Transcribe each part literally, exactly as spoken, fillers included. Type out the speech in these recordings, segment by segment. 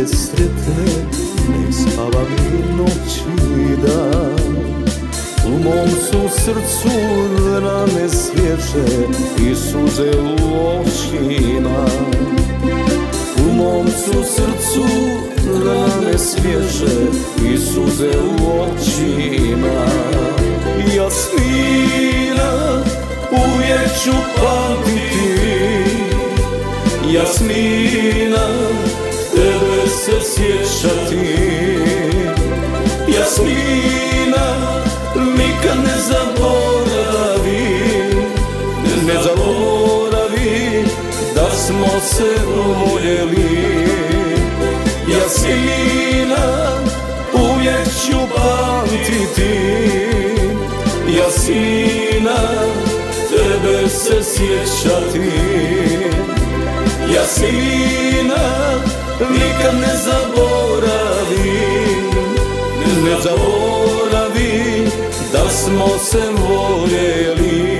se sretne, ne spava mi noć i dan. U mom su srcu rane svježe i suze u očima. U mom su srcu rane svježe i suze u očima. Jasmina, uvijek ću pamtiti. Jasmina, tebe se sjećati. Jasmina, nikad ne zaboravi, ne zaboravi da smo se voljeli. Jasmina, uvijek ću pamtiti. Jasmina, tebe se sjećati. Jasmina, nikad ne zaboravi, ne zaboravi da smo se voljeli.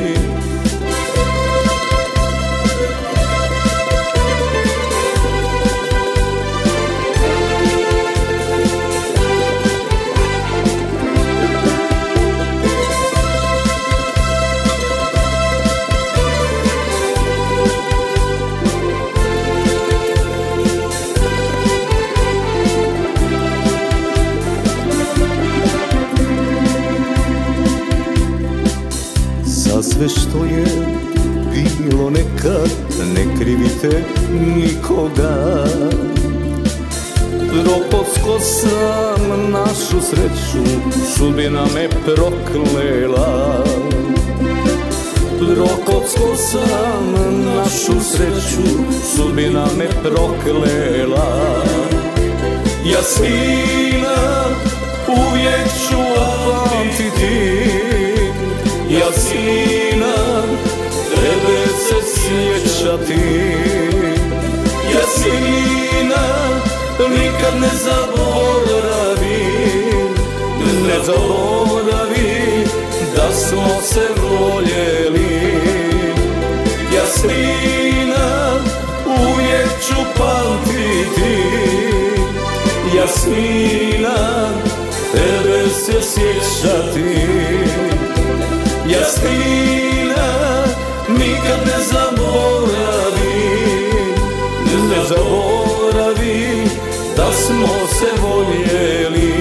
Sve što je bilo nekad, ne krivite nikoga. Propocko sam našu sreću, sudbina me proklela. Propocko sam našu sreću, sudbina me proklela. Jasmina, uvijek ću pamtiti. Jasmina, tebe se sjećati. Jasmina, nikad ne zaboravi, ne zaboravi da smo se voljeli. Jasmina, uvijek ću pamtiti. Jasmina, tebe se sjećati. Jasmina, nikad ne zaboravi, ne zaboravi da smo se voljeli.